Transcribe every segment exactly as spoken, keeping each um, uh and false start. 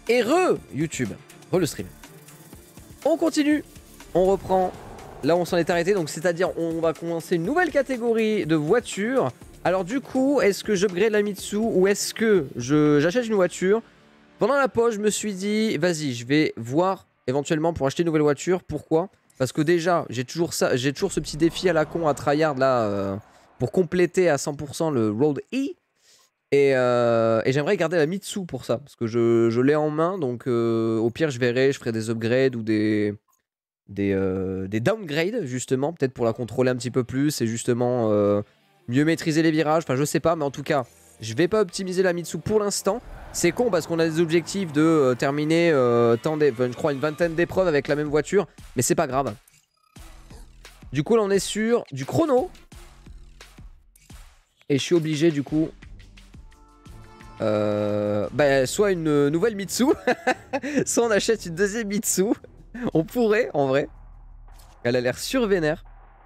Et re YouTube, re le stream. On continue, on reprend là où on s'en est arrêté, donc c'est-à-dire on va commencer une nouvelle catégorie de voitures. Alors du coup, est-ce que j'upgrade la Mitsu ou est-ce que j'achète une voiture? Pendant la pause, je me suis dit, vas-y, je vais voir éventuellement pour acheter une nouvelle voiture. Pourquoi? Parce que déjà, j'ai toujours ça, j'ai toujours ce petit défi à la con à tryhard là euh, pour compléter à cent pour cent le Road E. Et, euh, et j'aimerais garder la Mitsu pour ça, parce que je, je l'ai en main, donc euh, au pire je verrai, je ferai des upgrades ou des, des, euh, des downgrades justement, peut-être pour la contrôler un petit peu plus et justement euh, mieux maîtriser les virages, enfin je sais pas, mais en tout cas, je vais pas optimiser la Mitsu pour l'instant. C'est con parce qu'on a des objectifs de euh, terminer, euh, tant des, je crois, une vingtaine d'épreuves avec la même voiture, mais c'est pas grave. Du coup là on est sur du chrono, et je suis obligé du coup... Euh, bah, soit une nouvelle Mitsu, soit on achète une deuxième Mitsu. On pourrait, en vrai. Elle a l'air survénère.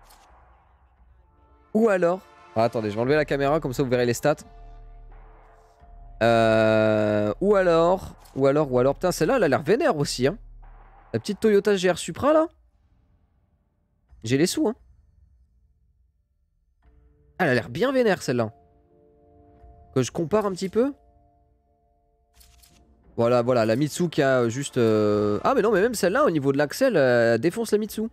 Ou alors... Ah, attendez, je vais enlever la caméra, comme ça vous verrez les stats. Euh, ou alors... Ou alors, ou alors... Putain, celle-là, elle a l'air vénère aussi, hein. La petite Toyota G R Supra, là. J'ai les sous, hein. Elle a l'air bien vénère, celle-là. Que je compare un petit peu. Voilà, voilà, la Mitsu qui a juste... Euh... Ah mais non, mais même celle-là, au niveau de l'axel, elle défonce la Mitsu.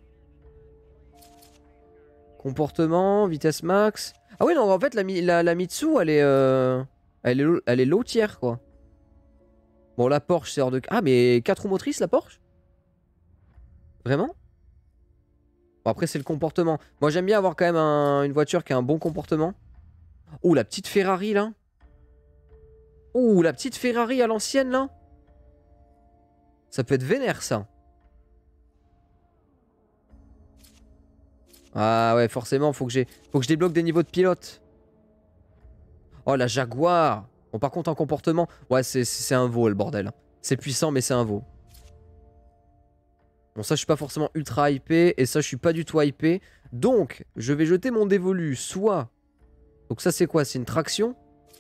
Comportement, vitesse max... Ah oui, non, en fait, la, la, la Mitsu, elle est... Euh... Elle est, elle est low tier, quoi. Bon, la Porsche, c'est hors de... Ah, mais quatre roues motrices, la Porsche? Vraiment? Bon, après, c'est le comportement. Moi, j'aime bien avoir quand même un... une voiture qui a un bon comportement. Oh, la petite Ferrari, là. Ouh, la petite Ferrari à l'ancienne, là. Ça peut être vénère, ça. Ah ouais, forcément, faut que j'ai, faut que je débloque des niveaux de pilote. Oh, la Jaguar. Bon, par contre, en comportement... Ouais, c'est un veau, le bordel. C'est puissant, mais c'est un veau. Bon, ça, je suis pas forcément ultra hypé. Et ça, je suis pas du tout hypé. Donc, je vais jeter mon dévolu. Soit... Donc ça, c'est quoi? C'est une traction?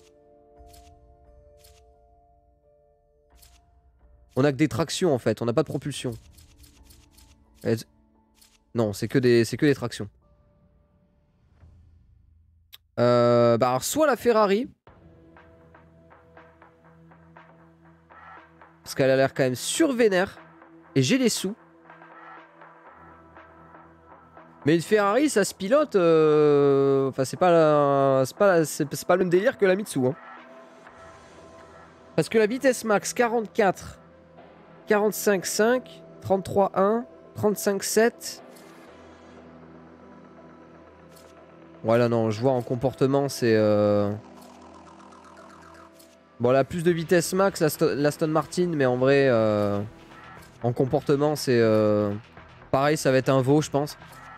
On a que des tractions en fait, on n'a pas de propulsion. Non, c'est que des, c'est que des tractions. Euh, bah alors, soit la Ferrari. Parce qu'elle a l'air quand même survénère. Et j'ai les sous. Mais une Ferrari, ça se pilote. Euh... Enfin, c'est pas, la... c'est pas, la... c'est pas le même délire que la Mitsu. Hein. Parce que la vitesse max quarante-quatre, quarante-cinq cinq, trente-trois un, trente-cinq sept. Voilà, non, je vois en comportement, c'est... Euh... Bon, elle a plus de vitesse max, l'Aston Martin, mais en vrai, euh... en comportement, c'est... Euh... Pareil, ça va être un veau, je pense.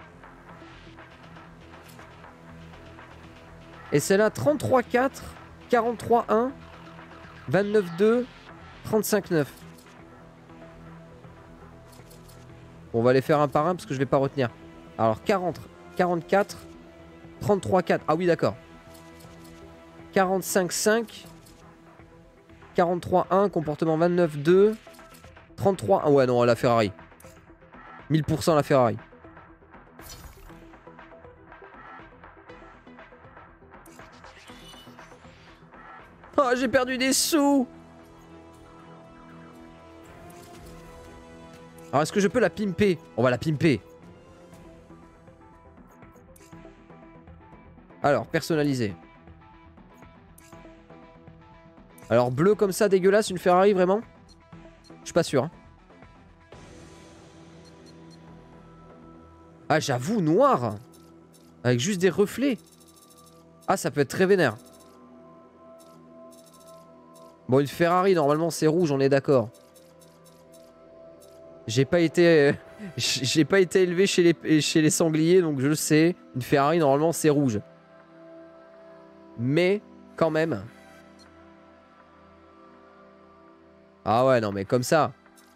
Et celle-là, trente-trois quatre, quarante-trois un, vingt-neuf deux, trente-cinq neuf. Bon, on va les faire un par un parce que je vais pas retenir. Alors, quarante, quarante-quatre, trente-trois quatre. Ah oui, d'accord. quarante-cinq cinq, quarante-trois un, comportement vingt-neuf deux, trente-trois un. Ah ouais, non, la Ferrari. mille pour cent la Ferrari. Oh, j'ai perdu des sous. Alors, est-ce que je peux la pimper? On va la pimper. Alors, personnaliser. Alors, bleu comme ça, dégueulasse, une Ferrari, vraiment? Je suis pas sûr. Hein. Ah, j'avoue, noir. Avec juste des reflets. Ah, ça peut être très vénère. Bon, une Ferrari, normalement, c'est rouge, on est d'accord. J'ai pas été... J'ai pas été élevé chez les, chez les sangliers, donc je le sais. Une Ferrari, normalement, c'est rouge. Mais, quand même... Ah ouais, non, mais comme ça...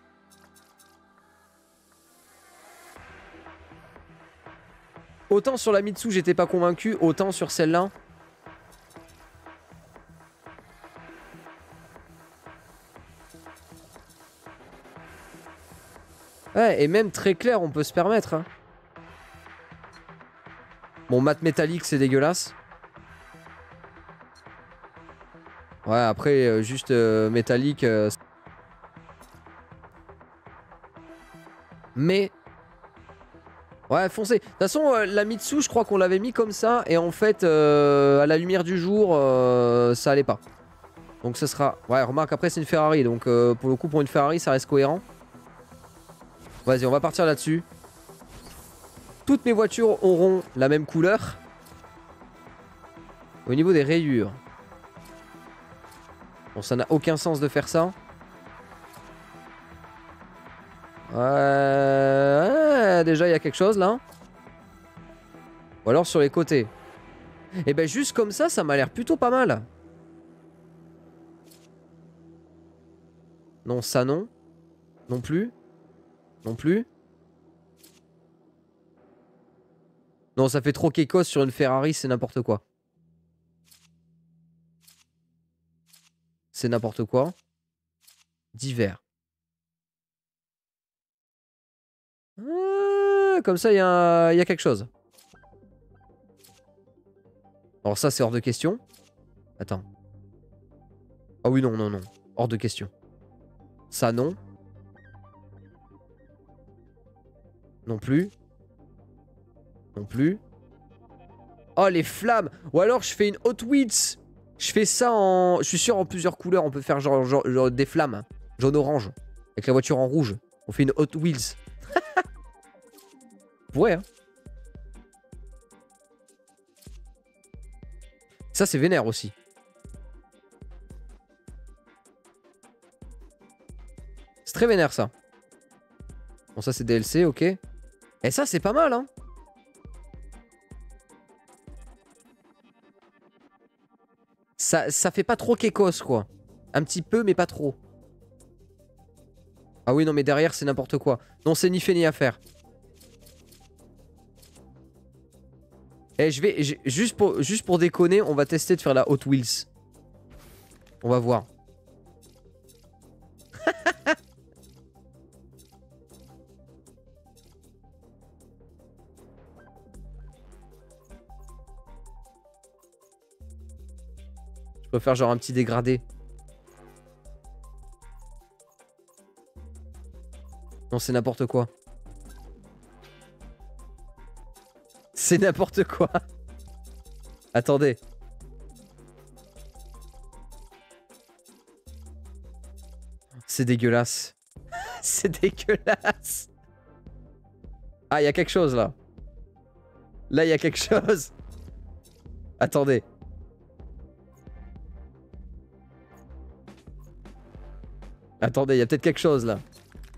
Autant sur la Mitsu, j'étais pas convaincu, autant sur celle-là... Ouais, et même très clair, on peut se permettre. Hein. Bon, mat métallique, c'est dégueulasse. Ouais, après, euh, juste euh, métallique. Euh... Mais... Ouais, foncez. De toute façon, euh, la Mitsu, je crois qu'on l'avait mis comme ça. Et en fait, euh, à la lumière du jour, euh, ça allait pas. Donc ce sera... Ouais, remarque, après, c'est une Ferrari. Donc euh, pour le coup, pour une Ferrari, ça reste cohérent. Vas-y, on va partir là-dessus. Toutes mes voitures auront la même couleur. Au niveau des rayures. Bon, ça n'a aucun sens de faire ça. Ouais, ouais déjà, il y a quelque chose là. Ou alors sur les côtés. Et ben juste comme ça, ça m'a l'air plutôt pas mal. Non, ça non. Non plus. Non plus. Non, ça fait trop kékos sur une Ferrari, c'est n'importe quoi. C'est n'importe quoi. D'hiver. Ah, comme ça, il y, y a quelque chose. Alors ça, c'est hors de question. Attends. Ah oui, non, non, non. Hors de question. Ça, non. Non plus. Non plus. Oh, les flammes. Ou alors, je fais une Hot Wheels. Je fais ça en... Je suis sûr, en plusieurs couleurs, on peut faire genre, genre, genre des flammes. Jaune-orange. Avec la voiture en rouge. On fait une Hot Wheels. Ouais, hein. Ça, c'est vénère aussi. C'est très vénère, ça. Bon, ça, c'est D L C, ok. Et ça, c'est pas mal, hein. Ça, ça fait pas trop kékos, quoi. Un petit peu, mais pas trop. Ah oui, non, mais derrière, c'est n'importe quoi. Non, c'est ni fait ni à faire. Eh, je vais... Je, juste, pour, juste pour déconner, on va tester de faire la Hot Wheels. On va voir. Je peux faire genre un petit dégradé. Non, c'est n'importe quoi. C'est n'importe quoi. Attendez. C'est dégueulasse. C'est dégueulasse. Ah, il y a quelque chose là. Là, il y a quelque chose. Attendez. Attendez, il y a peut-être quelque chose là.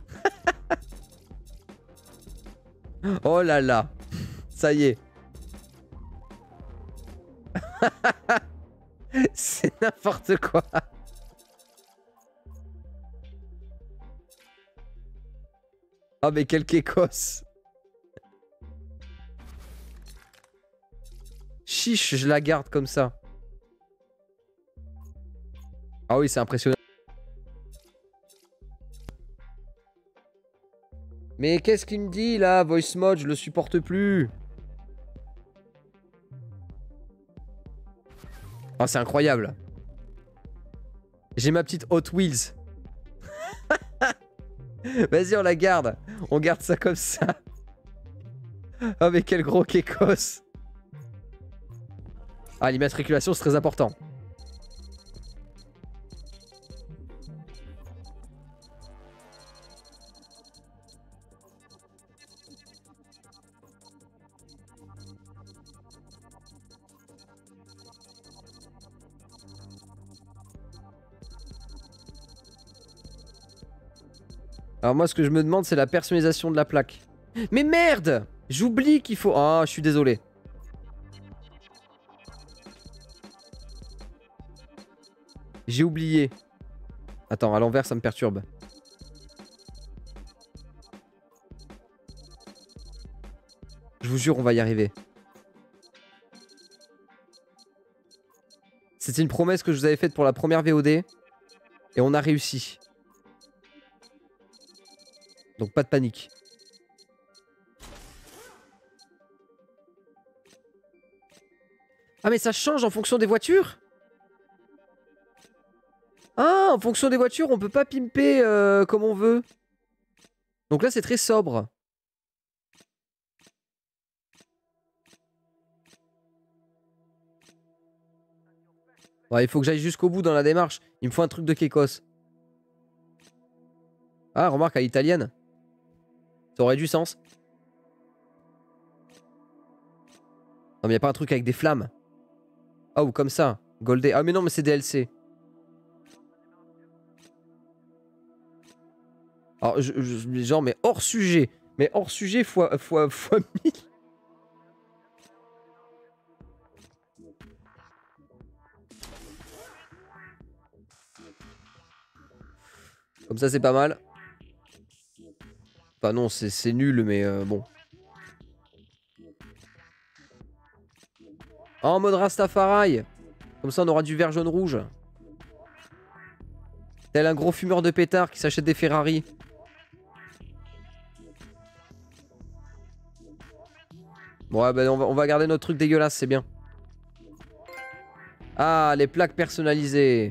Oh là là. Ça y est. C'est n'importe quoi. Oh mais quel kékos. Chiche, je la garde comme ça. Ah oui, c'est impressionnant. Mais qu'est-ce qu'il me dit là, Voice Mode, je le supporte plus. Oh, c'est incroyable. J'ai ma petite Hot Wheels. Vas-y, on la garde. On garde ça comme ça. Oh, mais quel gros kékos. Ah, l'immatriculation, c'est très important. Alors moi, ce que je me demande, c'est la personnalisation de la plaque. Mais merde! J'oublie qu'il faut... Ah, oh, je suis désolé. J'ai oublié. Attends, à l'envers, ça me perturbe. Je vous jure, on va y arriver. C'était une promesse que je vous avais faite pour la première V O D. Et on a réussi. Donc pas de panique. Ah mais ça change en fonction des voitures? Ah, en fonction des voitures, on peut pas pimper euh, comme on veut. Donc là, c'est très sobre. Ouais, il faut que j'aille jusqu'au bout dans la démarche. Il me faut un truc de Kekos. Ah, remarque, à l'italienne. Ça aurait du sens. Non, mais y a pas un truc avec des flammes. Ah, ou comme ça. Goldé. Ah, mais non, mais c'est D L C. Alors, je, je, genre, mais hors sujet. Mais hors sujet fois, fois, fois mille. Comme ça, c'est pas mal. Enfin, non, c'est nul, mais euh, bon. En mode Rastafari. Comme ça, on aura du vert, jaune, rouge. Tel un gros fumeur de pétard qui s'achète des Ferrari. Bon, ouais, bah, on, va, on va garder notre truc dégueulasse, c'est bien. Ah, les plaques personnalisées.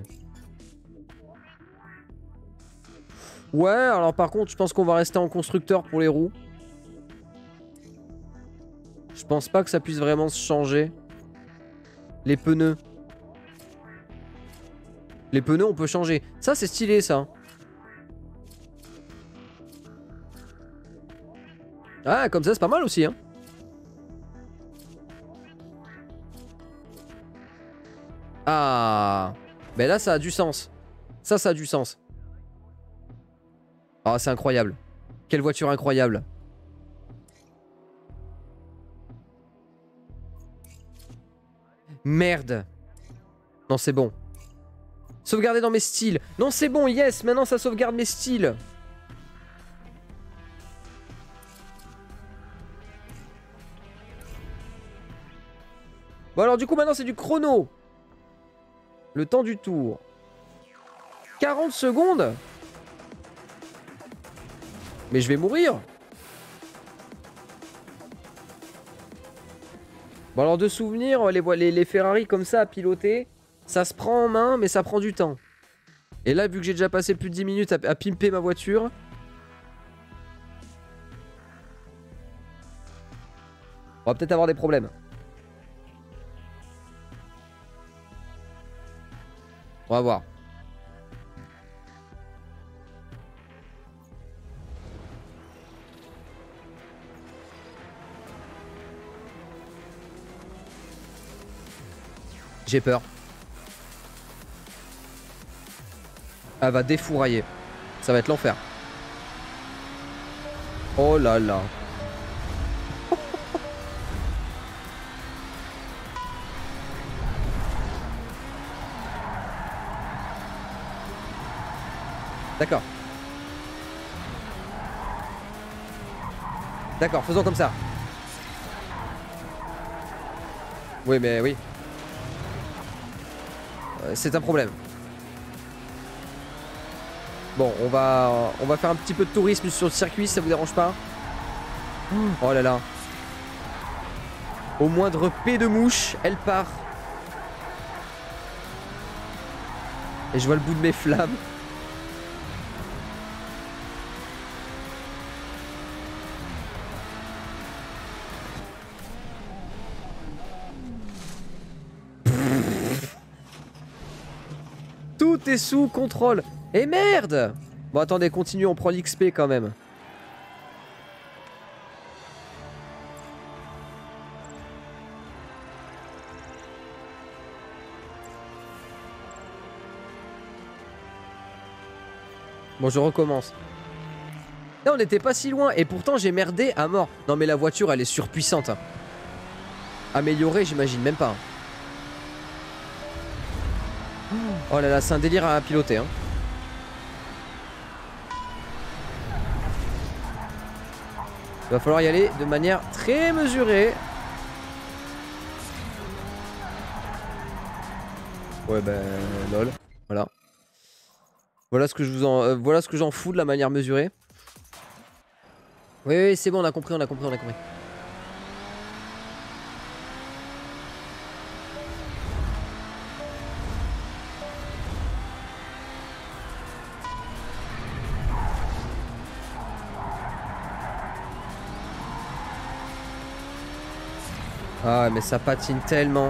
Ouais, alors par contre, je pense qu'on va rester en constructeur pour les roues. Je pense pas que ça puisse vraiment se changer. Les pneus. Les pneus, on peut changer. Ça, c'est stylé, ça. Ah, comme ça, c'est pas mal aussi, hein. Ah. Ben là, ça a du sens. Ça, ça a du sens. Ah, c'est incroyable. Quelle voiture incroyable. Merde. Non, c'est bon. Sauvegarder dans mes styles. Non, c'est bon, yes. Maintenant, ça sauvegarde mes styles. Bon, alors, du coup, maintenant, c'est du chrono. Le temps du tour. quarante secondes. Mais je vais mourir. Bon, alors, de souvenir, les, les, les Ferrari comme ça à piloter, ça se prend en main, mais ça prend du temps. Et là, vu que j'ai déjà passé plus de dix minutes à, à pimper ma voiture... On va peut-être avoir des problèmes. On va voir. J'ai peur. Elle va défourailler. Ça va être l'enfer. Oh là là. D'accord. D'accord, faisons comme ça. Oui, mais oui. Euh, c'est un problème. Bon, on va, on va faire un petit peu de tourisme sur le circuit, ça vous dérange pas? Oh là là. Au moindre P de mouche, elle part. Et je vois le bout de mes flammes. Tout est sous contrôle. Et merde! Bon, attendez, continue, on prend l'X P quand même. Bon, je recommence. Là, on n'était pas si loin. Et pourtant, j'ai merdé à mort. Non, mais la voiture, elle est surpuissante. Hein. Améliorée, j'imagine même pas. Oh là là, c'est un délire à piloter. Hein. Il va falloir y aller de manière très mesurée. Ouais, ben, lol. Voilà. Voilà ce que je vous en, euh, voilà ce que j'en fous de la manière mesurée. Oui, oui, c'est bon, on a compris, on a compris, on a compris. Ah, mais ça patine tellement.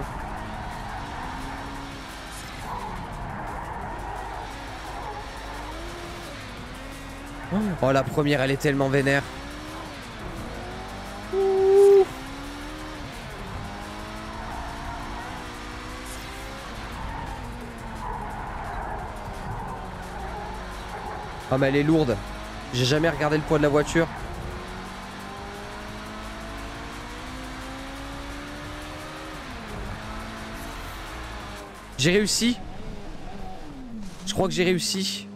Oh, la première, elle est tellement vénère. Ouh. Ah, mais elle est lourde. J'ai jamais regardé le poids de la voiture. J'ai réussi. Je crois que j'ai réussi.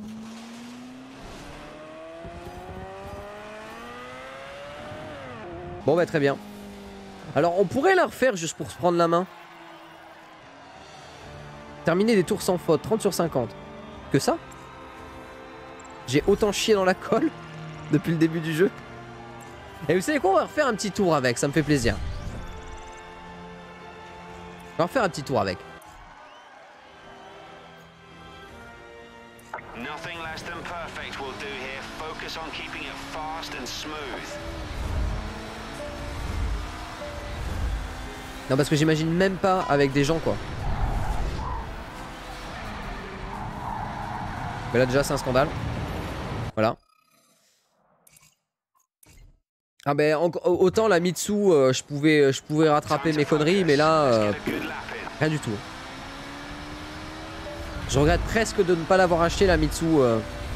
Bon bah très bien. Alors on pourrait la refaire juste pour se prendre la main. Terminer des tours sans faute, trente sur cinquante. Que ça? J'ai autant chié dans la colle depuis le début du jeu. Et vous savez quoi, on va refaire un petit tour avec, ça me fait plaisir. On va refaire un petit tour avec. Nothing less than perfect will do here. Focus on keeping it fast and smooth. Non parce que j'imagine même pas avec des gens quoi. Mais là déjà c'est un scandale. Voilà. Ah ben autant la Mitsu euh, je pouvais je pouvais rattraper mes conneries mais là euh, rien du tout. Je regrette presque de ne pas l'avoir acheté la Mitsu euh,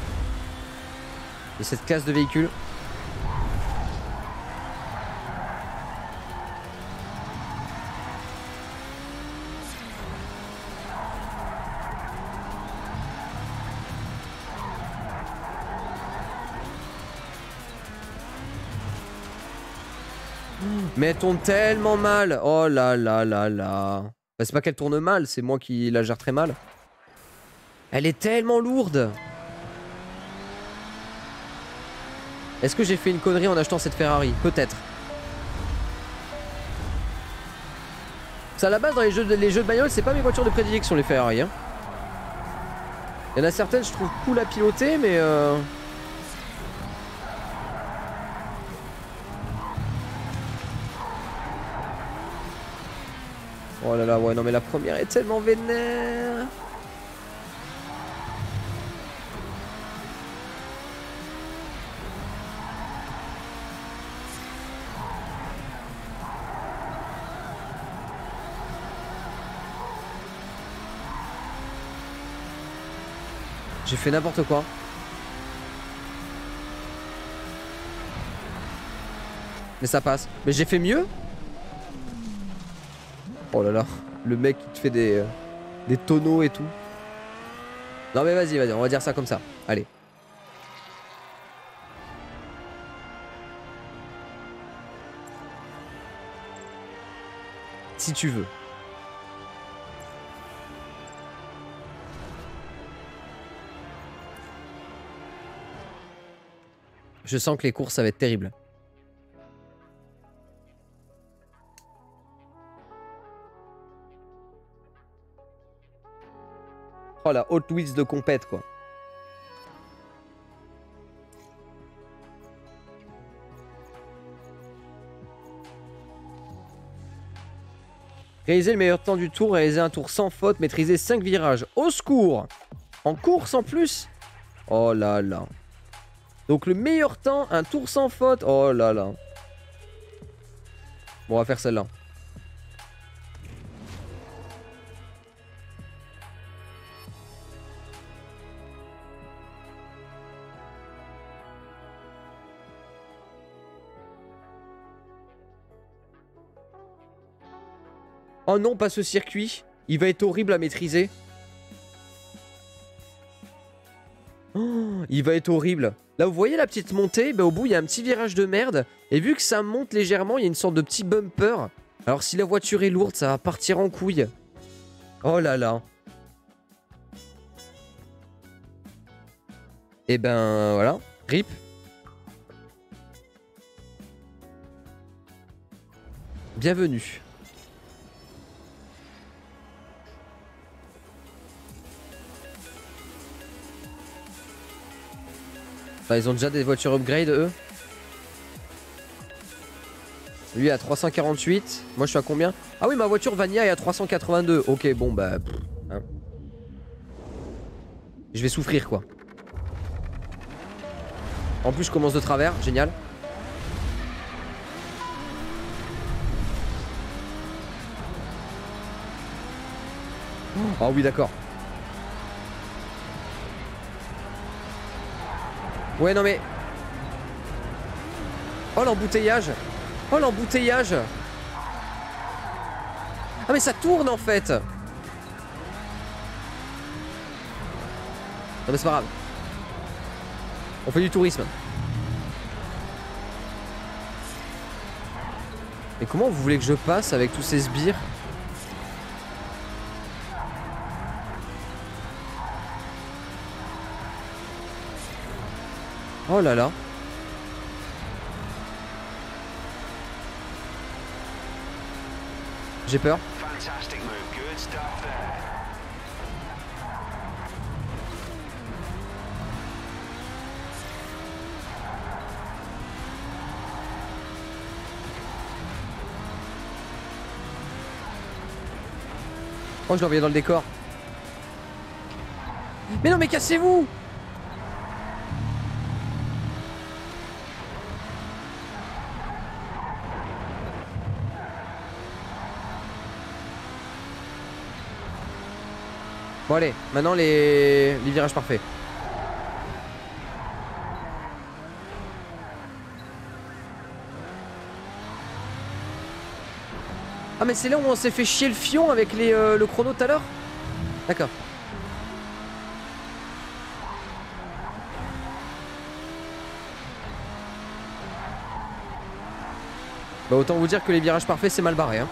de cette classe de véhicule. Mais elle tourne tellement mal. Oh là là là là. Bah, c'est pas qu'elle tourne mal, c'est moi qui la gère très mal. Elle est tellement lourde. Est-ce que j'ai fait une connerie en achetant cette Ferrari? Peut-être. Ça à la base dans les jeux de, les jeux de bagnole, c'est pas mes voitures de prédilection les Ferrari. Hein. Il y en a certaines je trouve cool à piloter mais... Euh... Oh là là, ouais, non mais la première est tellement vénère. J'ai fait n'importe quoi. Mais ça passe. Mais j'ai fait mieux. Oh là là, le mec qui te fait des, euh, des tonneaux et tout. Non mais vas-y, vas-y, on va dire ça comme ça. Allez. Si tu veux. Je sens que les courses ça va être terrible. Oh la Hot Wheels de compète quoi. Réaliser le meilleur temps du tour, réaliser un tour sans faute, maîtriser cinq virages. Au secours! En course en plus? Oh là là. Donc le meilleur temps, un tour sans faute. Oh là là. Bon, on va faire celle-là. Oh non, pas ce circuit. Il va être horrible à maîtriser. Oh, il va être horrible. Là, vous voyez la petite montée? Bah, au bout, il y a un petit virage de merde. Et vu que ça monte légèrement, il y a une sorte de petit bumper. Alors, si la voiture est lourde, ça va partir en couille. Oh là là. Et ben, voilà. Rip. Bienvenue. Enfin, ils ont déjà des voitures upgrade eux. Lui à trois cent quarante-huit. Moi je suis à combien? Ah oui, ma voiture Vanilla est à trois cent quatre-vingt-deux. Ok, bon bah... Pff, hein. Je vais souffrir quoi. En plus je commence de travers, génial. Oh oui d'accord. Ouais non mais... Oh l'embouteillage. Oh l'embouteillage. Ah mais ça tourne en fait. Non mais c'est pas grave. On fait du tourisme. Et comment vous voulez que je passe avec tous ces sbires? Oh là là. J'ai peur. Fantastic move. Good stuff there. Oh, je l'ai envoyé dans le décor. Mais non, mais cassez-vous! Bon allez, maintenant les, les virages parfaits. Ah mais c'est là où on s'est fait chier le fion avec les, euh, le chrono tout à l'heure. D'accord. Bah autant vous dire que les virages parfaits c'est mal barré hein.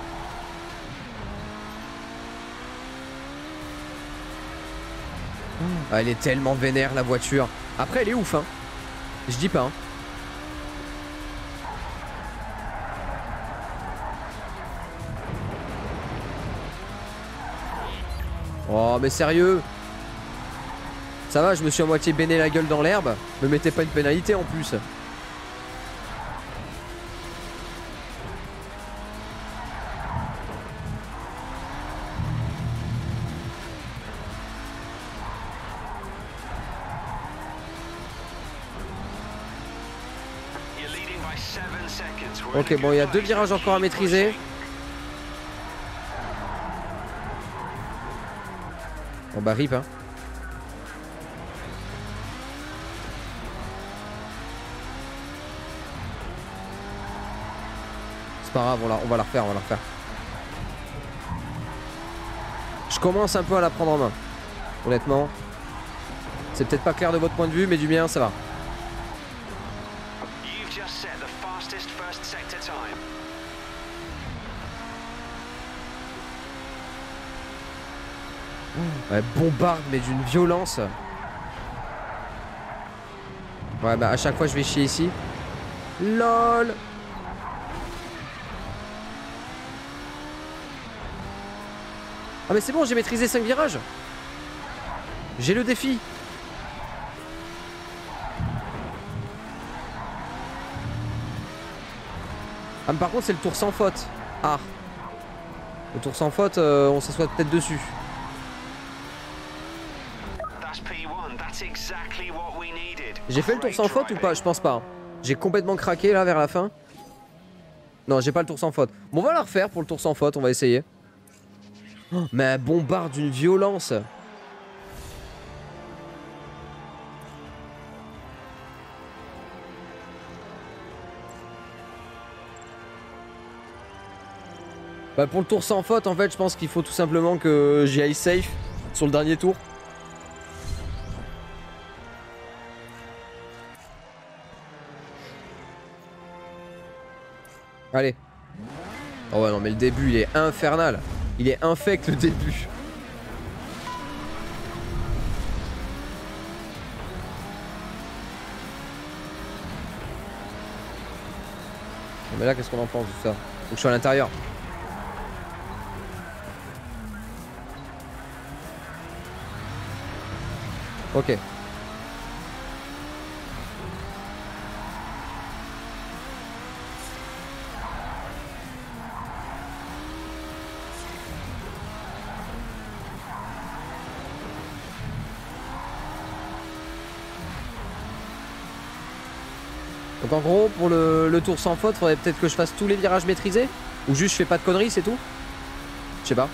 Ah, elle est tellement vénère la voiture. Après elle est ouf hein. Je dis pas hein. Oh mais sérieux. Ça va, je me suis à moitié béné la gueule dans l'herbe. Me mettez pas une pénalité en plus. Ok bon il y a deux virages encore à maîtriser. Bon bah rip hein. C'est pas grave, on, la, on va la refaire, on va la refaire. Je commence un peu à la prendre en main. Honnêtement. C'est peut-être pas clair de votre point de vue, mais du mien ça va. Elle bombarde mais d'une violence. Ouais bah à chaque fois je vais chier ici. LOL. Ah mais c'est bon, j'ai maîtrisé cinq virages. J'ai le défi. Ah mais par contre c'est le tour sans faute. Ah. Le tour sans faute, euh, on s'assoit peut-être dessus. J'ai fait le tour sans faute ou pas? Je pense pas. J'ai complètement craqué là vers la fin. Non, j'ai pas le tour sans faute. Bon, on va la refaire pour le tour sans faute, on va essayer. Oh, mais elle bombarde d'une violence. Bah pour le tour sans faute, en fait, je pense qu'il faut tout simplement que j'y aille safe sur le dernier tour. Allez. Oh ouais non mais le début il est infernal. Il est infect le début. Mais là qu'est-ce qu'on en pense de ça? Faut que je sois à l'intérieur. Ok. Donc en gros, pour le, le tour sans faute, faudrait peut-être que je fasse tous les virages maîtrisés. Ou juste je fais pas de conneries, c'est tout. Je sais pas.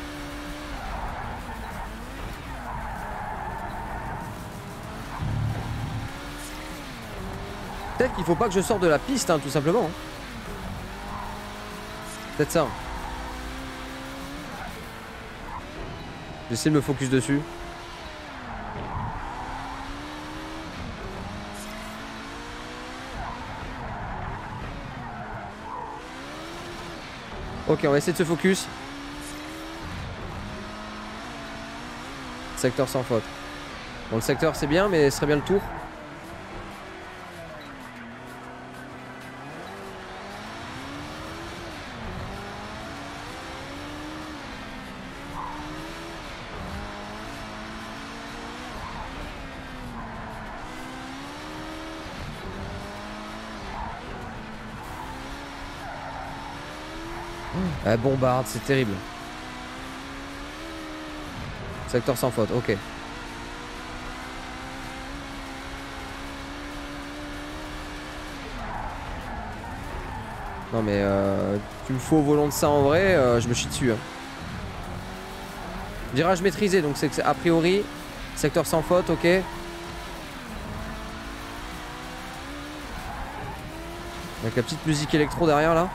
Peut-être qu'il faut pas que je sorte de la piste, hein, tout simplement. Peut-être ça. J'essaie de me focus dessus. Ok, on va essayer de se focus. Secteur sans faute. Bon, le secteur c'est bien, mais ce serait bien le tour. Elle bombarde, c'est terrible. Secteur sans faute, ok. Non mais euh, tu me faut au volant de ça en vrai, euh, je me chie dessus. Hein. Virage maîtrisé, donc c'est a priori secteur sans faute, ok. Avec la petite musique électro derrière là.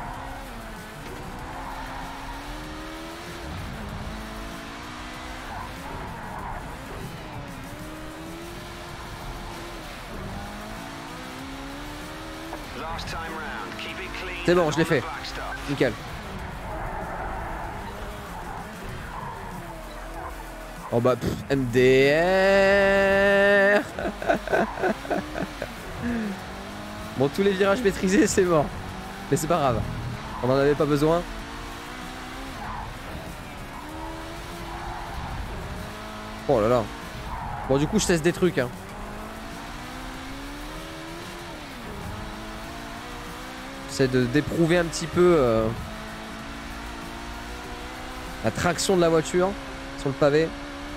C'est bon, je l'ai fait. Nickel. Oh bah, pff, M D R. Bon, tous les virages maîtrisés, c'est mort. Mais c'est pas grave. On en avait pas besoin. Oh là là. Bon, du coup, je teste des trucs, hein. J'essaie de d'éprouver un petit peu euh, la traction de la voiture sur le pavé.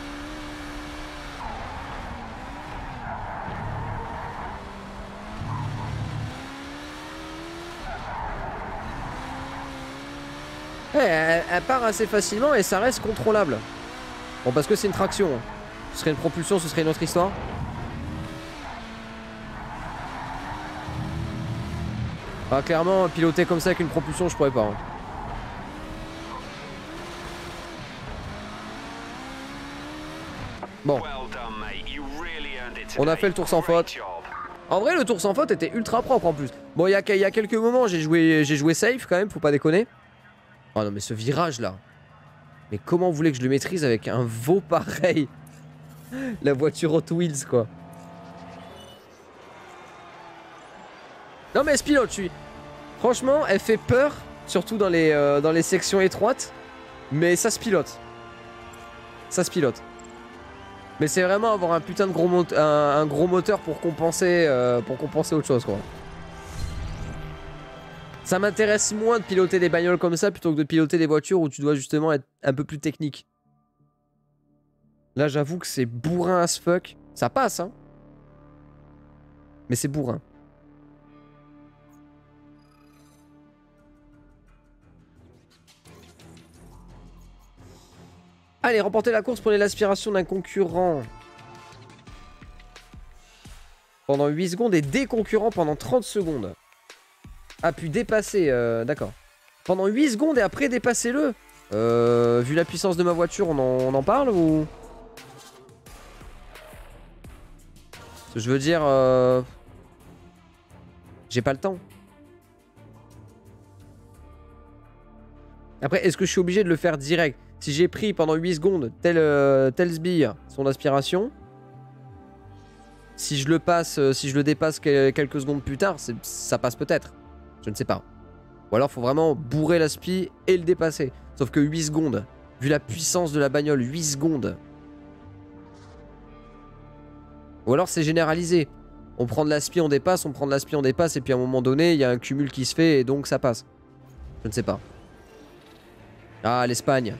Ouais, elle, elle part assez facilement et ça reste contrôlable. Bon, parce que c'est une traction. Ce serait une propulsion, ce serait une autre histoire. Ah, clairement, piloter comme ça avec une propulsion, je pourrais pas. Hein. Bon. On a fait le tour sans faute. En vrai, le tour sans faute était ultra propre en plus. Bon, il y a, y a quelques moments, j'ai joué, j'ai joué safe quand même, faut pas déconner. Oh non, mais ce virage là. Mais comment vous voulez que je le maîtrise avec un veau pareil? La voiture Hot Wheels, quoi. Non mais elle se pilote, je suis... Franchement, elle fait peur, surtout dans les, euh, dans les sections étroites. Mais ça se pilote. Ça se pilote. Mais c'est vraiment avoir un putain de gros, mo un, un gros moteur pour compenser, euh, pour compenser autre chose, quoi. Ça m'intéresse moins de piloter des bagnoles comme ça plutôt que de piloter des voitures où tu dois justement être un peu plus technique. Là, j'avoue que c'est bourrin as fuck. Ça passe, hein. Mais c'est bourrin. Allez, remporter la course, prenez l'aspiration d'un concurrent pendant huit secondes et des concurrents pendant trente secondes. Ah, puis dépasser, euh, d'accord. Pendant huit secondes et après dépasser-le. Euh, vu la puissance de ma voiture, on en, on en parle ou... Je veux dire... Euh... J'ai pas le temps. Après, est-ce que je suis obligé de le faire direct? Si j'ai pris pendant huit secondes tel, euh, tel sbire son aspiration, si je le passe, euh, si je le dépasse quelques secondes plus tard, ça passe peut-être. Je ne sais pas. Ou alors faut vraiment bourrer l'aspi et le dépasser. Sauf que huit secondes. Vu la puissance de la bagnole, huit secondes. Ou alors c'est généralisé. On prend de l'aspi, on dépasse, on prend de l'aspi, on dépasse, et puis à un moment donné, il y a un cumul qui se fait et donc ça passe. Je ne sais pas. Ah, l'Espagne.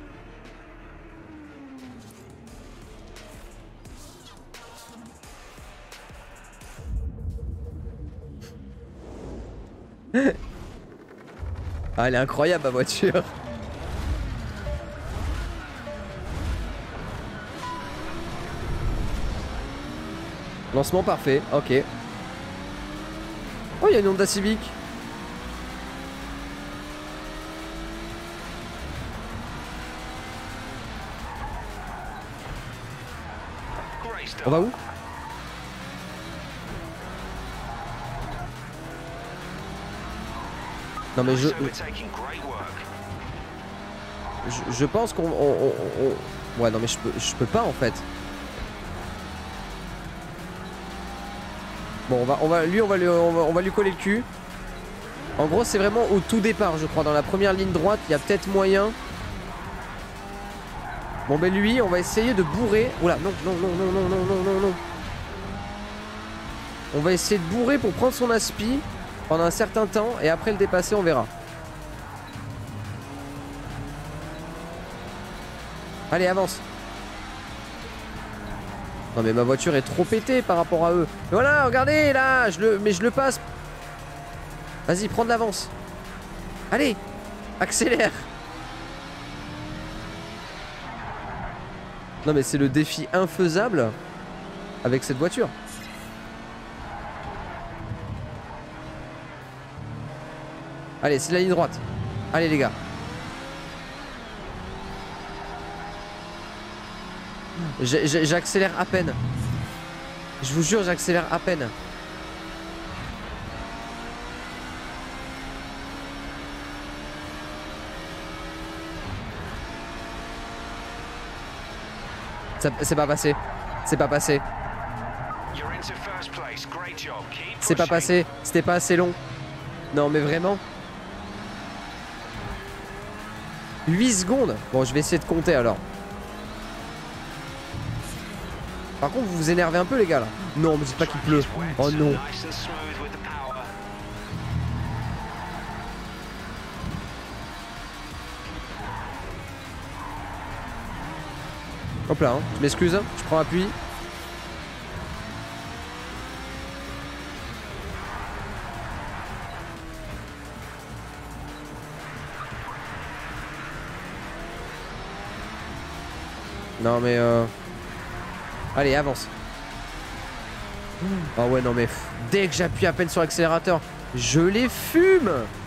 Ah, elle est incroyable, ma voiture. Lancement parfait, ok. Oh, il y a une Honda Civic. On va où? Non mais je... Je, je pense qu'on... On, on, on... Ouais non mais je peux, je peux pas en fait. Bon on va, on va, lui, on va lui, on va, on va lui coller le cul. En gros c'est vraiment au tout départ je crois. Dans la première ligne droite il y a peut-être moyen. Bon ben lui on va essayer de bourrer. Oula non non non non non non non non non. On va essayer de bourrer pour prendre son aspi pendant un certain temps et après le dépasser on verra. Allez avance. Non mais ma voiture est trop pétée par rapport à eux. Mais voilà regardez là je le... Mais je le passe. Vas-y prends de l'avance. Allez accélère. Non mais c'est le défi infaisable avec cette voiture. Allez c'est la ligne droite. Allez les gars. J'accélère à peine. Je vous jure j'accélère à peine. C'est pas passé. C'est pas passé. C'est pas passé. C'était pas assez long. Non mais vraiment. huit secondes. Bon je vais essayer de compter alors. Par contre vous vous énervez un peu les gars là. Non me dites pas qu'il pleut. Oh non. Hop là, hein. Je m'excuse, je prends appui. Non mais euh... Allez avance. Oh ouais non mais dès que j'appuie à peine sur l'accélérateur, je les fume.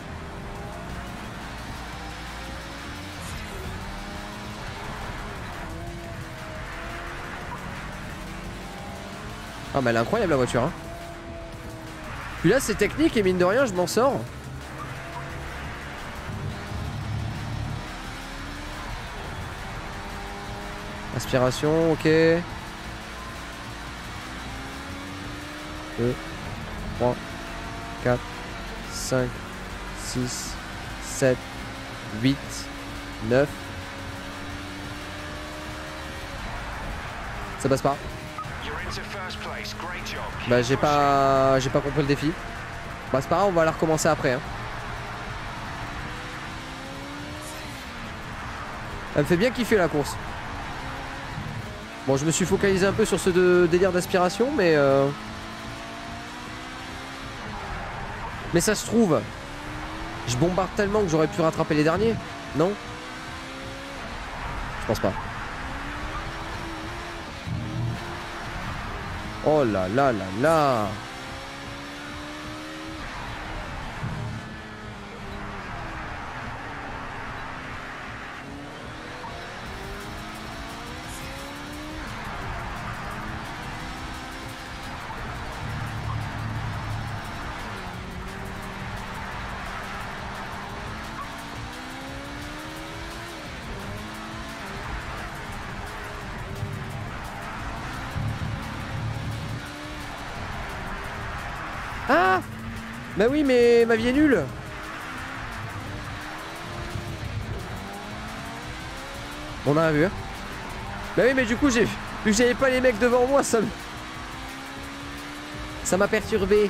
Ah mais elle est incroyable la voiture hein. Puis là c'est technique et mine de rien je m'en sors. Aspiration, ok. deux, trois, quatre, cinq, six, sept, huit, neuf. Ça passe pas. Bah j'ai pas j'ai pas compris le défi. Bah c'est pas grave, on va la recommencer après hein. Elle me fait bien kiffer la course. Bon je me suis focalisé un peu sur ce de délire d'aspiration mais euh... Mais ça se trouve je bombarde tellement que j'aurais pu rattraper les derniers. Non? Je pense pas. Oh là là là là. Ah! Bah oui mais ma vie est nulle. On a vu. Bah oui, mais du coup, j'ai vu que j'avais pas les mecs devant moi, ça me... Ça m'a perturbé.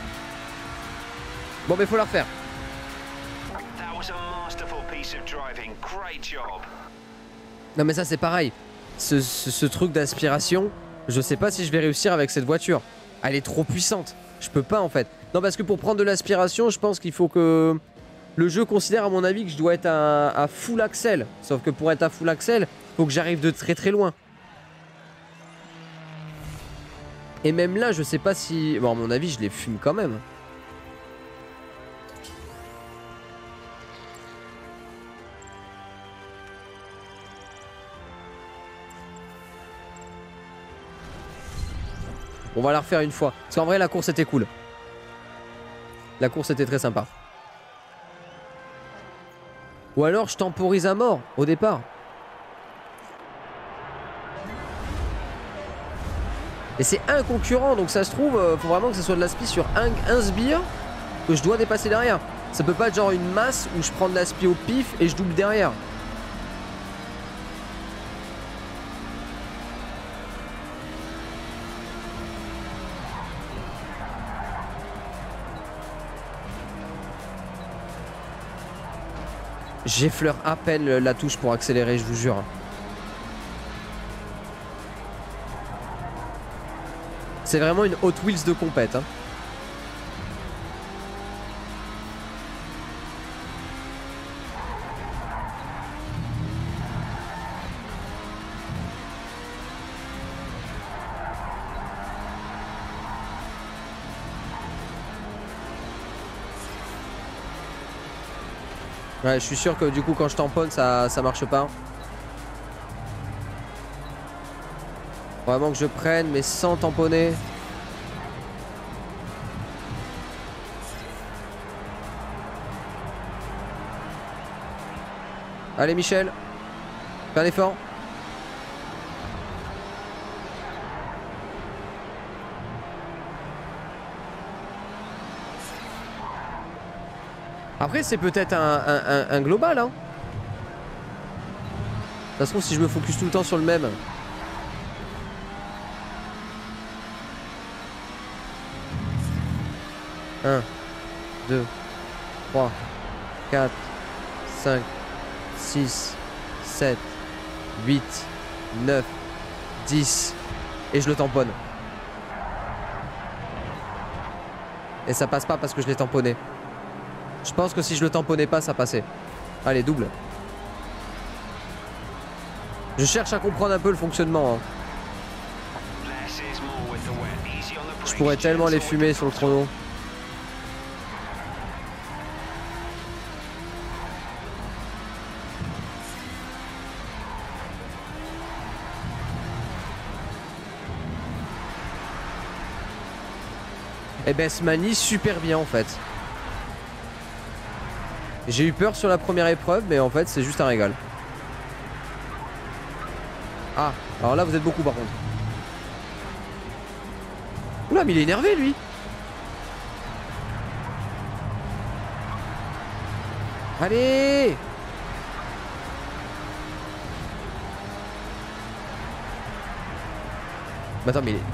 Bon, mais faut la refaire. That was a masterful piece of driving. Great job. Non, mais ça, c'est pareil. Ce, ce, ce truc d'aspiration, je sais pas si je vais réussir avec cette voiture. Elle est trop puissante. Je peux pas, en fait. Non, parce que pour prendre de l'aspiration, je pense qu'il faut que... Le jeu considère, à mon avis, que je dois être à, à full axel. Sauf que pour être à full axel, faut que j'arrive de très très loin. Et même là, je sais pas si... Bon, à mon avis, je les fume quand même. On va la refaire une fois. Parce qu'en vrai, la course était cool. La course était très sympa. Ou alors, je temporise à mort au départ. Et c'est un concurrent, donc ça se trouve, euh, faut vraiment que ce soit de l'aspi sur un, un sbire que je dois dépasser derrière. Ça peut pas être genre une masse où je prends de l'aspi au pif et je double derrière. J'effleure à peine la touche pour accélérer, je vous jure. C'est vraiment une Hot Wheels de compète. Hein. Ouais, je suis sûr que du coup quand je tamponne ça, ça marche pas. Vraiment que je prenne mais sans tamponner. Allez Michel, fais un effort. Après c'est peut-être un, un, un, un global hein. Ça se trouve si je me focus tout le temps sur le même. un, deux, trois, quatre, cinq, six, sept, huit, neuf, dix. Et je le tamponne. Et ça passe pas parce que je l'ai tamponné. Je pense que si je le tamponnais pas, ça passait. Allez, double. Je cherche à comprendre un peu le fonctionnement. Hein. Je pourrais tellement les fumer sur le chrono. Et ben, se manie super bien en fait. J'ai eu peur sur la première épreuve, mais en fait, c'est juste un régal. Ah, alors là, vous êtes beaucoup par contre. Oula, mais il est énervé lui. Allez. Bah attends, mais il est...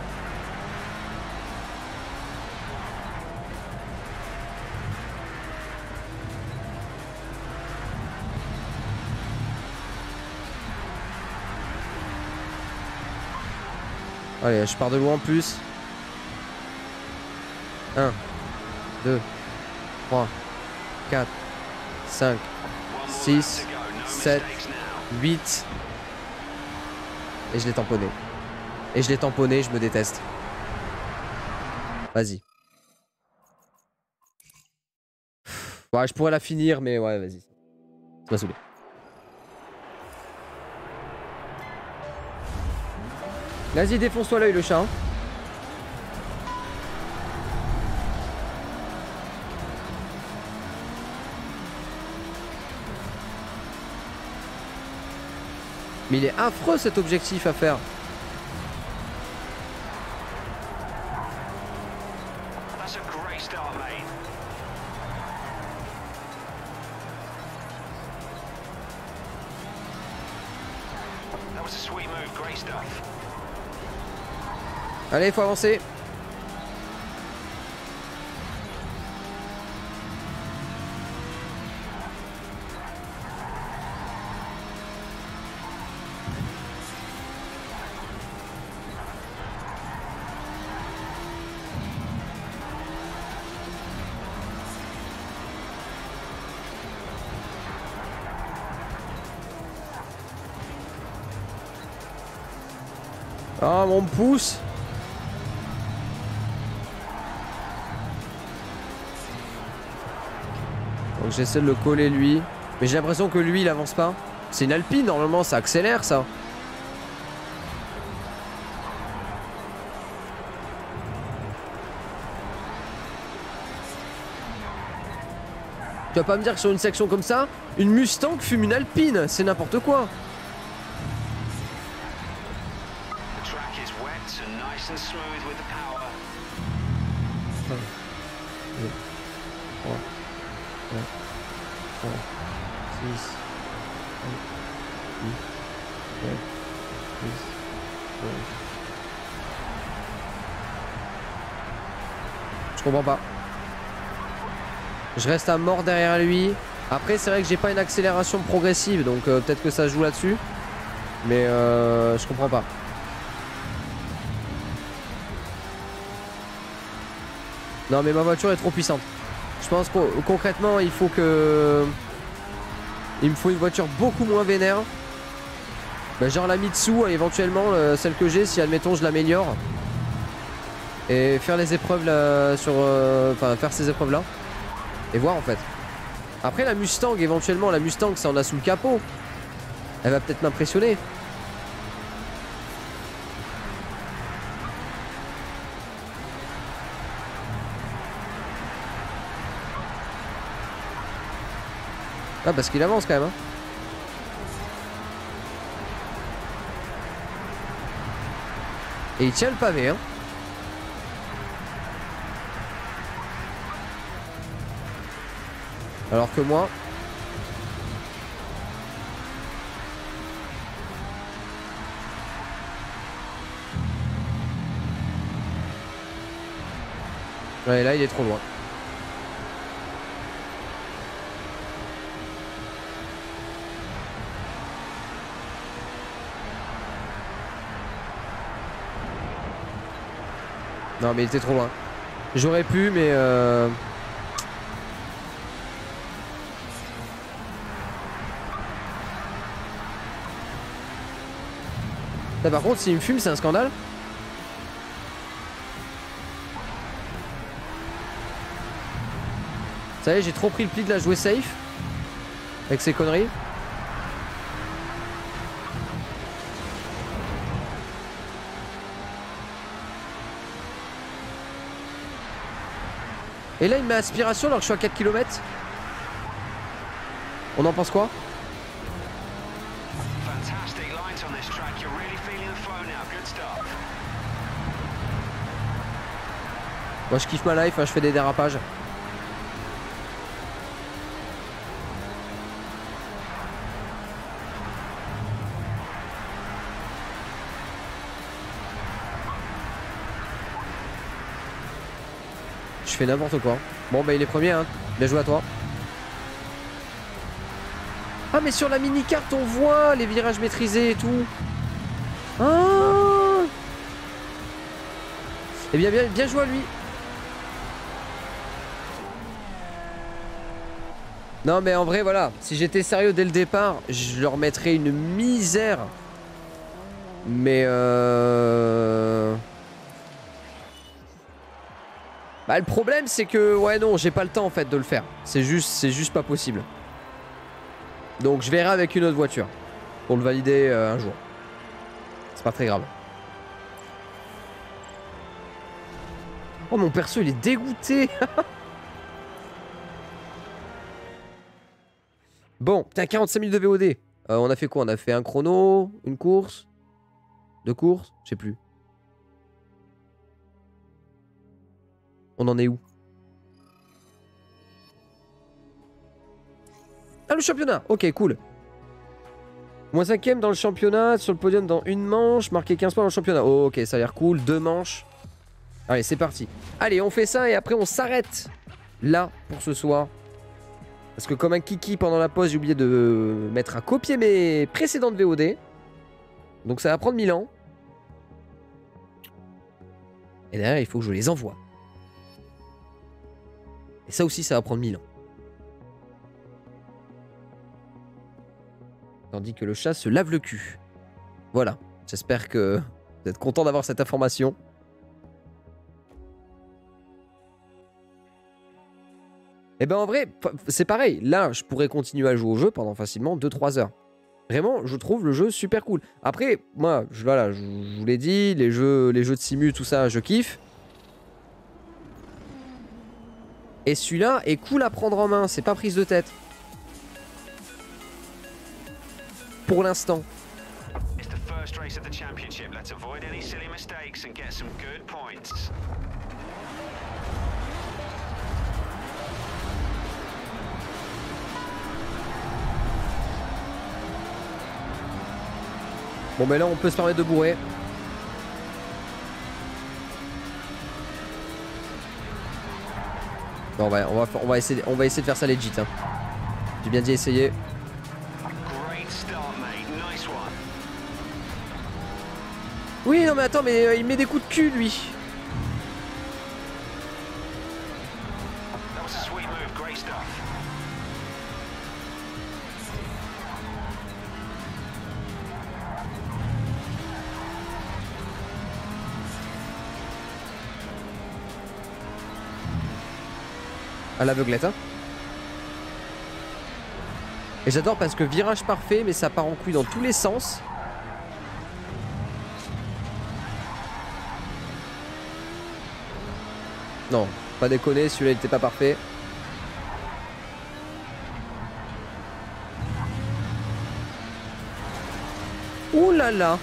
Allez, je pars de loin en plus. un, deux, trois, quatre, cinq, six, sept, huit. Et je l'ai tamponné. Et je l'ai tamponné, je me déteste. Vas-y. Ouais, je pourrais la finir, mais ouais, vas-y. Ça m'a saoulé. Vas-y, défonce-toi l'œil, le chat. Hein. Mais il est affreux cet objectif à faire. was a sweet move, great stuff. Allez, faut avancer. Ah, mon pouce. Donc j'essaie de le coller lui. Mais j'ai l'impression que lui il avance pas. C'est une Alpine, normalement ça accélère ça. Tu vas pas me dire que sur une section comme ça, une Mustang fume une Alpine, c'est n'importe quoi. And smooth with the power. un, deux, trois, quatre, cinq, six, sept, huit, neuf, dix, onze. Je comprends pas. Je reste à mort derrière lui. Après c'est vrai que j'ai pas une accélération progressive, donc euh, peut-être que ça joue là-dessus. Mais euh, je comprends pas. Non mais ma voiture est trop puissante. Je pense que concrètement il faut que... Il me faut une voiture beaucoup moins vénère. Bah, genre la Mitsu éventuellement, euh, celle que j'ai, si admettons je l'améliore. Et faire les épreuves là sur... Euh... Enfin faire ces épreuves là. Et voir en fait. Après la Mustang éventuellement, la Mustang ça en a sous le capot. Elle va peut-être m'impressionner. Ah parce qu'il avance quand même hein. Et il tient le pavé hein. Alors que moi ouais là il est trop loin. Non mais il était trop loin. J'aurais pu mais euh... Là, par contre s'il me fume c'est un scandale. Ça y est j'ai trop pris le pli de la jouer safe. Avec ces conneries. Et là il me met aspiration alors que je suis à quatre kilomètres. On en pense quoi? Moi je kiffe ma life, hein, je fais des dérapages. Je fais n'importe quoi. Bon bah il est premier hein. Bien joué à toi. Ah mais sur la mini carte on voit les virages maîtrisés et tout. Ah. Eh bien bien, bien joué à lui. Non mais en vrai voilà, si j'étais sérieux dès le départ, je leur mettrais une misère. Mais euh... Bah le problème c'est que ouais non j'ai pas le temps en fait de le faire. C'est juste c'est juste pas possible. Donc je verrai avec une autre voiture. Pour le valider euh, un jour. C'est pas très grave. Oh mon perso il est dégoûté. Bon, t'as quarante-cinq minutes de V O D. Euh, on a fait quoi? On a fait un chrono, une course, deux courses, je sais plus. On en est où? Ah le championnat. Ok cool. Moins cinquième dans le championnat, sur le podium dans une manche, marqué quinze points dans le championnat. Oh, ok, ça a l'air cool, deux manches. Allez, c'est parti. Allez, on fait ça et après on s'arrête là pour ce soir. Parce que comme un kiki pendant la pause, j'ai oublié de mettre à copier mes précédentes V O D. Donc ça va prendre mille ans. Et derrière, il faut que je les envoie. Et ça aussi, ça va prendre mille ans. Tandis que le chat se lave le cul. Voilà. J'espère que vous êtes content d'avoir cette information. Et ben en vrai, c'est pareil. Là, je pourrais continuer à jouer au jeu pendant facilement deux trois heures. Vraiment, je trouve le jeu super cool. Après, moi, je, voilà, je, je vous l'ai dit, les jeux, les jeux de simu, tout ça, je kiffe. Et celui-là est cool à prendre en main, c'est pas prise de tête. Pour l'instant. Bon, mais là, on peut se permettre de bourrer. Bon, on, va, on, va, on, va essayer, on va essayer de faire ça legit. Hein. J'ai bien dit essayer. Oui, non mais attends, mais euh, il met des coups de cul, lui. À l'aveuglette, hein. Et j'adore parce que virage parfait, mais ça part en couille dans tous les sens. Non, pas déconner, celui-là il était pas parfait. Ouh là là.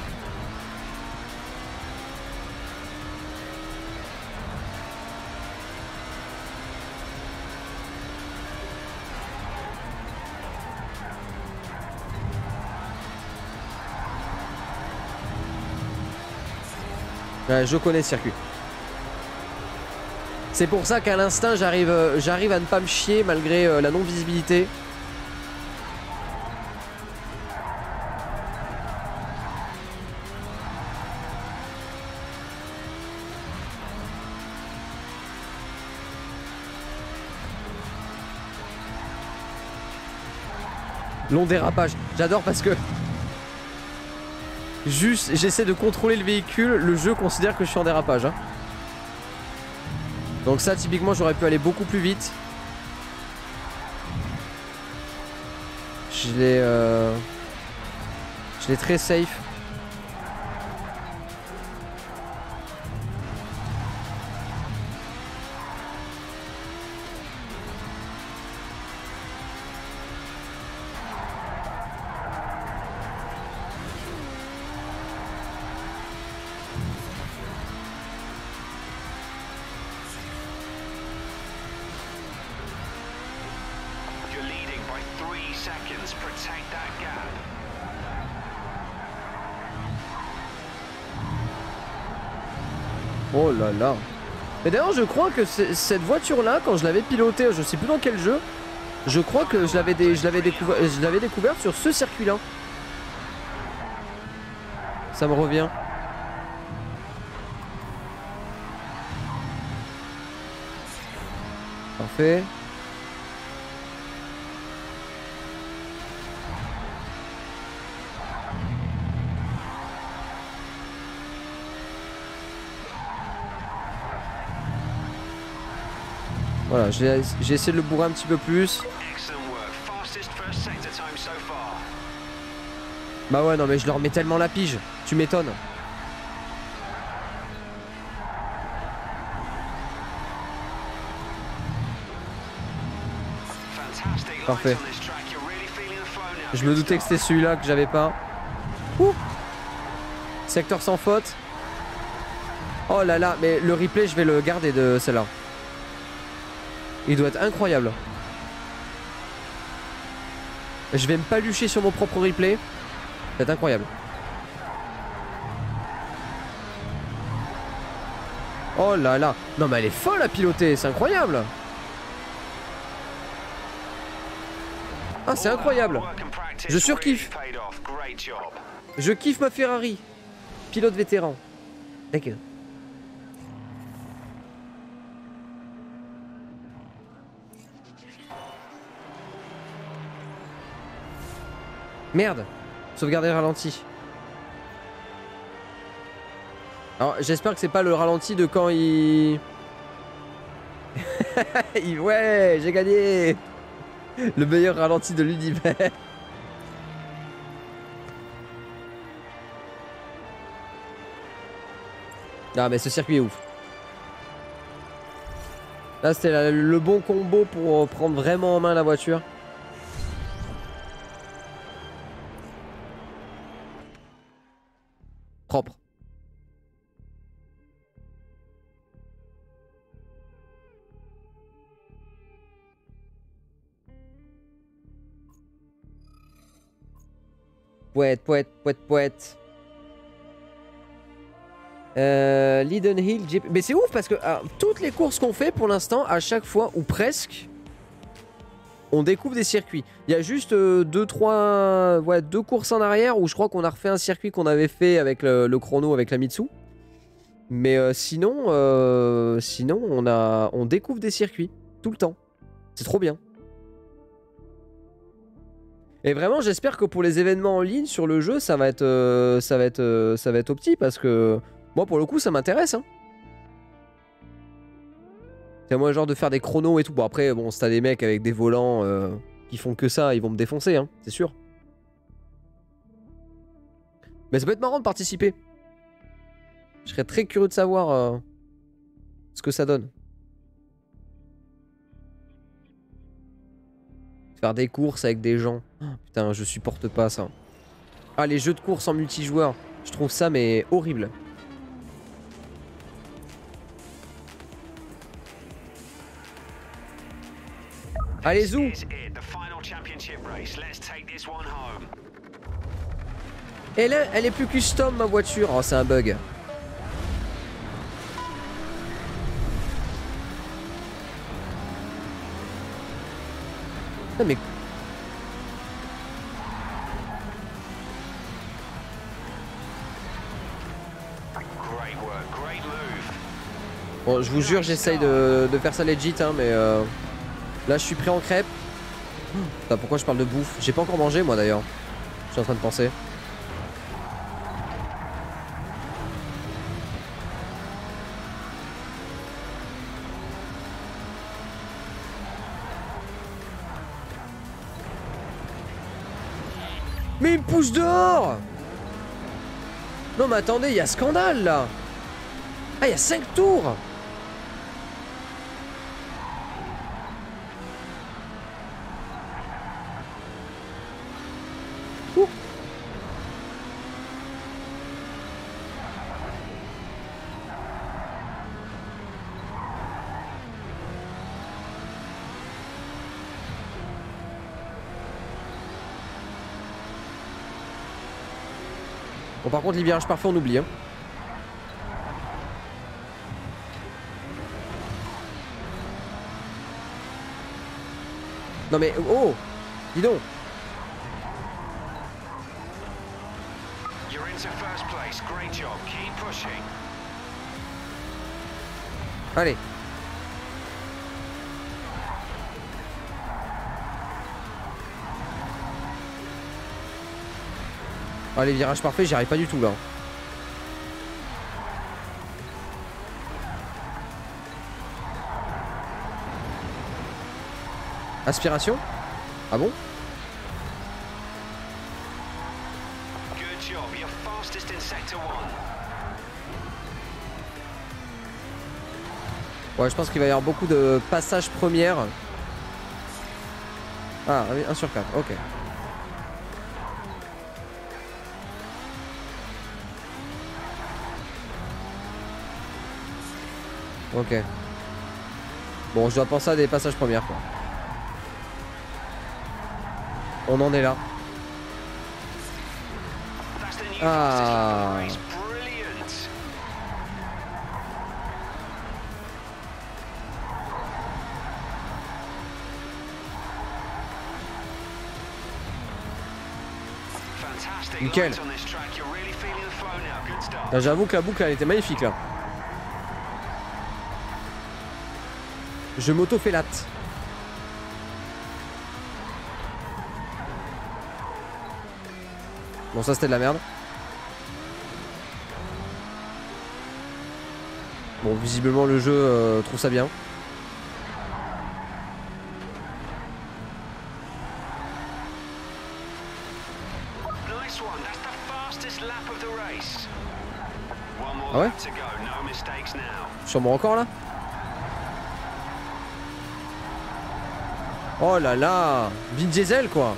Ouais, je connais ce circuit. C'est pour ça qu'à l'instinct j'arrive euh, j'arrive à ne pas me chier malgré euh, la non-visibilité. Long dérapage, j'adore parce que juste j'essaie de contrôler le véhicule, le jeu considère que je suis en dérapage, hein. Donc ça typiquement j'aurais pu aller beaucoup plus vite. Je l'ai euh... Je l'ai très safe. Oh là là. Et d'ailleurs je crois que cette voiture là, quand je l'avais pilotée, je sais plus dans quel jeu, je crois que je l'avais dé découvert, je l'avais découverte sur ce circuit là. Ça me revient. Parfait. Voilà, j'ai essayé de le bourrer un petit peu plus. Bah ouais, non mais je leur mets tellement la pige, tu m'étonnes. Parfait. Je me doutais que c'était celui-là que j'avais pas. Ouh. Secteur sans faute. Oh là là, mais le replay je vais le garder de celle-là. Il doit être incroyable. Je vais me palucher sur mon propre replay. C'est incroyable. Oh là là. Non mais elle est folle à piloter, c'est incroyable. Ah c'est incroyable. Je surkiffe. Je kiffe ma Ferrari. Pilote vétéran. D'accord. Merde. Sauvegarder le ralenti. Alors j'espère que c'est pas le ralenti de quand il... il... Ouais, j'ai gagné. Le meilleur ralenti de l'univers. Ah mais ce circuit est ouf. Là c'était le bon combo pour prendre vraiment en main la voiture. Propre. Poète, poète, poète, poète. Euh, Liden Hill, Jeep. Mais c'est ouf parce que alors, toutes les courses qu'on fait pour l'instant, à chaque fois, ou presque, on découvre des circuits. Il y a juste euh, deux, trois, ouais, deux courses en arrière où je crois qu'on a refait un circuit qu'on avait fait avec le, le chrono, avec la Mitsu. Mais euh, sinon, euh, sinon on, a, on découvre des circuits tout le temps. C'est trop bien. Et vraiment, j'espère que pour les événements en ligne sur le jeu, ça va être, euh, ça va être, euh, ça va être opti parce que moi, pour le coup, ça m'intéresse. Hein. C'est moi, genre de faire des chronos et tout. Bon, après, bon, si t'as des mecs avec des volants euh, qui font que ça, ils vont me défoncer, hein, c'est sûr. Mais ça peut être marrant de participer. Je serais très curieux de savoir euh, ce que ça donne. Faire des courses avec des gens. Oh, putain, je supporte pas ça. Ah, les jeux de course en multijoueur. Je trouve ça, mais horrible. Allez, zou. Et là, elle est plus custom, ma voiture. Oh, c'est un bug. Non, mais... Bon, je vous jure, j'essaye de, de faire ça legit, hein, mais euh, là, je suis pris en crêpe. Putain, pourquoi je parle de bouffe? J'ai pas encore mangé, moi, d'ailleurs. Je suis en train de penser. Mais il me pousse dehors! Non mais attendez, il y a scandale là! Ah, il y a cinq tours! Ouh. Bon, par contre, les virages parfaits, on oublie. Hein. Non mais... Oh! Dis donc! Allez! Ah, les virages parfaits, j'y arrive pas du tout là. Aspiration? Ah bon? Ouais, je pense qu'il va y avoir beaucoup de passages premières. Ah, un sur quatre, ok. Ok. Bon, je dois penser à des passages premières quoi. On en est là. That's the new Ah. fastest lap of the race. Brilliant. Fantastic Nickel. lights on this track. You're really feeling the flow now. Good start. Là, j'avoue que la boucle elle était magnifique là. Je m'auto-félate. Bon, ça c'était de la merde. Bon, visiblement le jeu euh, trouve ça bien. Nice one. That's the fastest lap of the race. One more Ah ouais? lap to go. No mistakes now. Sûrement encore là. Oh là là, Vin Diesel quoi.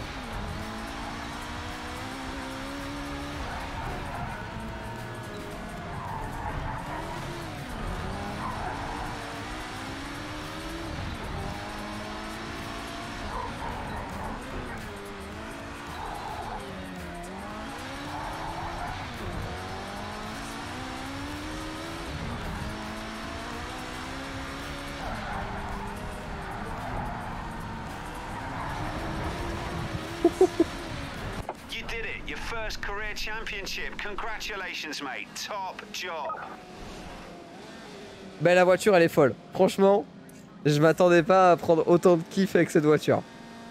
You did it. Your first career championship. Congratulations, mate. Top job. Ben la voiture elle est folle. Franchement, je m'attendais pas à prendre autant de kiff avec cette voiture.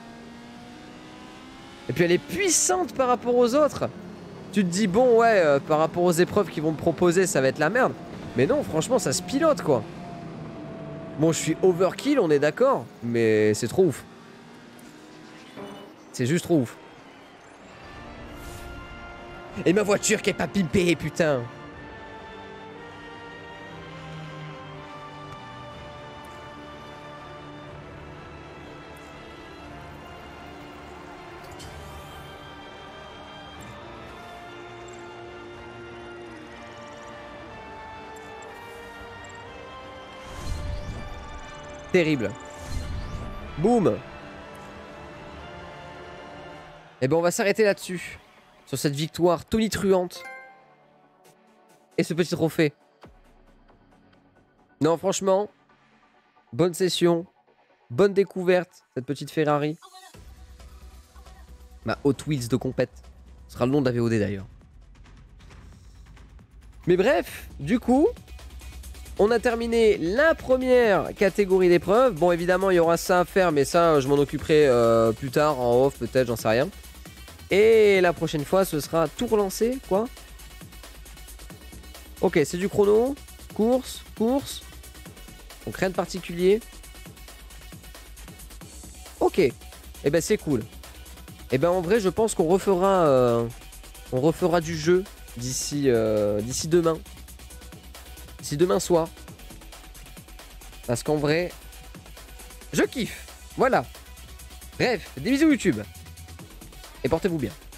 Et puis elle est puissante par rapport aux autres. Tu te dis bon ouais, euh, par rapport aux épreuves qu'ils vont me proposer ça va être la merde. Mais non, franchement ça se pilote quoi. Bon, je suis overkill, on est d'accord, mais c'est trop ouf. C'est juste trop ouf. Et ma voiture qui est pas pimpée, putain. Terrible. Boum. Et ben on va s'arrêter là-dessus. Sur cette victoire tonitruante. Et ce petit trophée. Non franchement. Bonne session. Bonne découverte. Cette petite Ferrari. Ma Hot Wheels de compète. Ce sera le nom de la V O D d'ailleurs. Mais bref, du coup... On a terminé la première catégorie d'épreuves. Bon, évidemment, il y aura ça à faire, mais ça, je m'en occuperai euh, plus tard, en off, peut-être, j'en sais rien. Et la prochaine fois, ce sera tout relancé, quoi. Ok, c'est du chrono. Course, course. Donc, rien de particulier. Ok. Et eh ben, c'est cool. Et eh ben, en vrai, je pense qu'on refera, euh, on refera du jeu d'ici euh, d'ici demain. Si demain soir. Parce qu'en vrai, je kiffe. Voilà. Bref, des bisous YouTube. Et portez-vous bien.